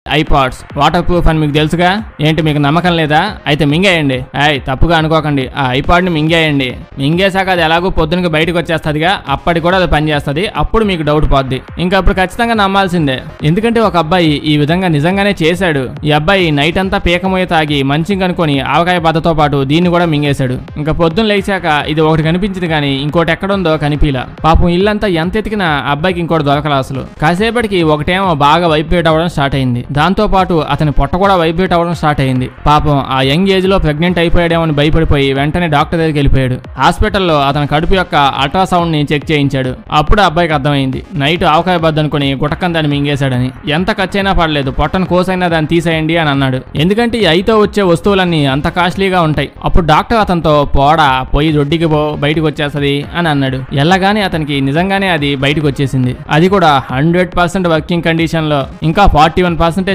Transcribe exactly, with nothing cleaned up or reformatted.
IPods water proof అని మీకు తెలుసుగా. ఏంటి మీకు నమ్మకం లేదా? అయితే మింగేయండి. అయ్ తప్పుగా అనుకోకండి, ఆ ఐపాడ్ ని మింగేయండి. మింగేశాక అది ఎలాగో పొద్దునకి బయటకు వచ్చేస్తుందిగా, అప్పటికి కూడా అది పనిచేస్తుంది. అప్పుడు మీకు డౌట్ పోద్ది. ఇంకా అప్పుడు ఖచ్చితంగా నమ్మాల్సిందే. ఎందుకంటే ఒక అబ్బాయి ఈ విధంగా నిజంగానే చేశాడు. ఈ అబ్బాయి నైట్ అంతా పీకమోయ తాగి మంచి కనుకొని ఆవకాయ బద్దతో పాటు దీన్ని కూడా మింగేశాడు. ఇంకా పొద్దున్న లేచాక ఇది ఒకటి కనిపించింది కానీ ఇంకోటి ఎక్కడుందో కనిపిలా. పాపం ఇల్లంతా ఎంత ఎతికినా అబ్బాయికి ఇంకోటి దొరకలా అసలు. కాసేపటికి ఒకటేమో బాగా వైబ్రేట్ అవ్వడం స్టార్ట్ అయింది. దాంతో పాటు అతని పొట్ట కూడా వైబ్రేట్ అవ్వడం స్టార్ట్ అయింది. పాపం ఆ యంగ్ ఏజ్ లో ప్రెగ్నెంట్ అయిపోయాడేమో అని భయపడిపోయి వెంటనే డాక్టర్ దగ్గరికి వెళ్ళిపోయాడు. హాస్పిటల్లో అతని కడుపు యొక్క అల్ట్రాసౌండ్ ని చెక్ చేయించాడు. అప్పుడు అబ్బాయికి అర్థమైంది నైట్ ఆవకాయ బద్ద అనుకుని గుటకం దాన్ని మింగేశాడని. ఎంత ఖర్చైనా పడలేదు, పొట్టను కోసైనా దాన్ని తీసేయండి అని అన్నాడు. ఎందుకంటే ఈ ఐతో వచ్చే వస్తువులన్నీ అంత కాస్ట్లీగా ఉంటాయి. అప్పుడు డాక్టర్ అతనితో పోడా పోయి రొడ్డికి పో, బయటకు వచ్చేస్తుంది అని అన్నాడు. ఎల్లగానే అతనికి నిజంగానే అది బయటకు వచ్చేసింది. అది కూడా హండ్రెడ్ పర్సెంట్ వర్కింగ్ కండిషన్ లో. ఇంకా ఫార్టీ వన్ పర్సెంట్